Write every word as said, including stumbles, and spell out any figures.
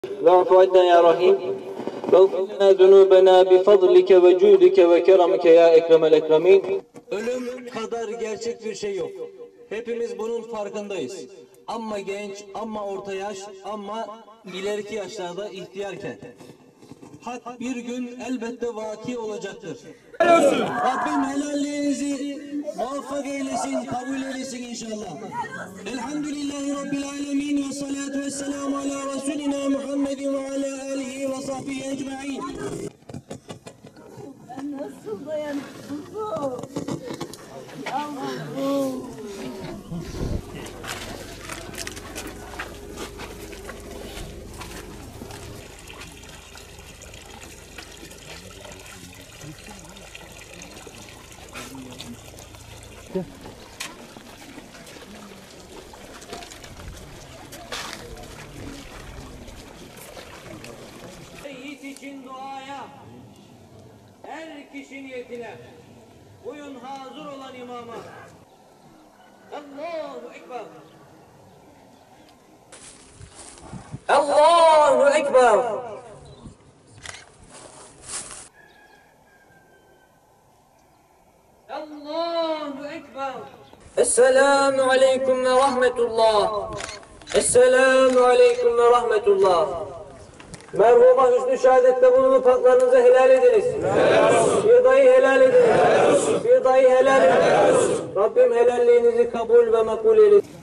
واعف عنا يا رحيم واغفر لنا ذنوبنا بفضلك وجودك وكرمك ya ekremel ekremin. Ölüm kadar gerçek bir şey yok. Hepimiz bunun farkındayız. Amma genç, amma orta yaş, amma ileriki yaşlarda ihtiyarken. Hak bir gün elbette vaki olacaktır. Rabbim helalliğinizi muvaffak eylesin, kabul eylesin inşallah. Elhamdülillahi Rabbil alemin ve salatu ve selamu ala Resulina Muhammedin ve ala alihi ve sahbihi ecma'in. Ben nasıl dayanıp kuzum? Yavrum. Yiğit için duaya, her kişi niyetine, uyun hazır olan imama. Allahu Ekber. Allahu Ekber. Allahu Ekber. Esselamu Aleyküm ve Rahmetullah. Esselamu Aleyküm ve Rahmetullah. Merhuma hüsnü şehadette bulunup haklarınızı helal ediniz. Helal olsun. Bir dayı helal ediniz. Helal olsun. Bir dayı helal ediniz. Rabbim helalliğinizi kabul ve makbul eylesin.